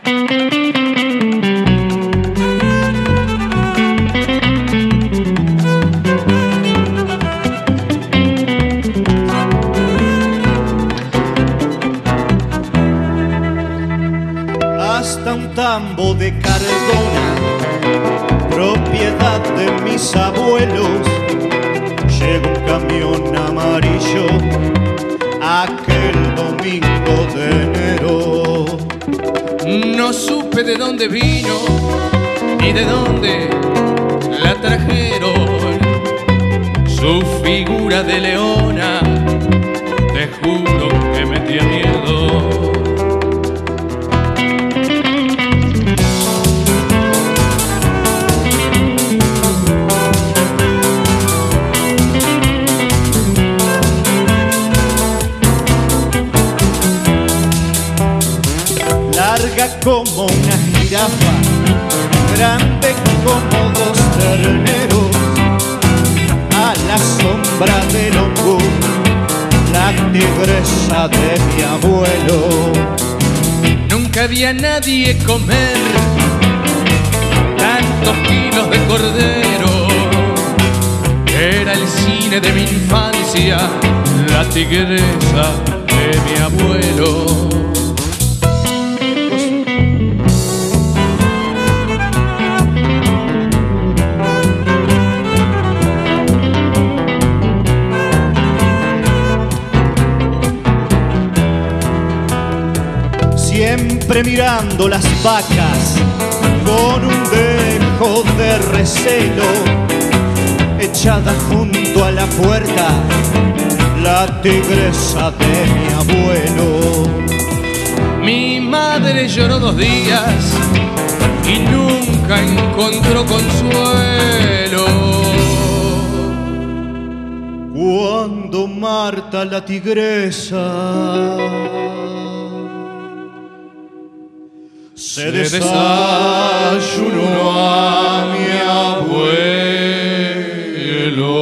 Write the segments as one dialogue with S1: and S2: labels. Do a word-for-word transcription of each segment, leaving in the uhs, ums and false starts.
S1: Hasta un tambo de Cardona, propiedad de mis abuelos, llega un camión amarillo aquel domingo de enero.
S2: No supe de dónde vino ni de dónde la trajeron. Su figura de leona, te juro que metía miedo.
S1: Larga como una jirafa, grande como dos terneros, a la sombra del hongo, la tigresa de mi abuelo.
S2: Nunca vi a nadie comer tantos kilos de cordero. Era el cine de mi infancia, la tigresa de mi abuelo.
S1: Siempre mirando las vacas con un dejo de recelo, echada junto a la puerta la tigresa de mi abuelo.
S2: Mi madre lloró dos días y nunca encontró consuelo.
S1: Cuando Marta la tigresa se desayunó a mi abuelo.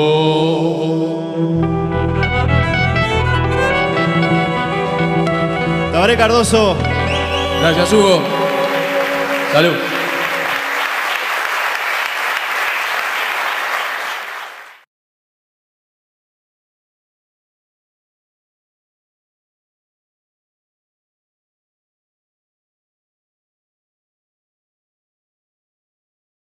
S1: Tabaré Cardoso.
S2: Gracias, Hugo. Salud.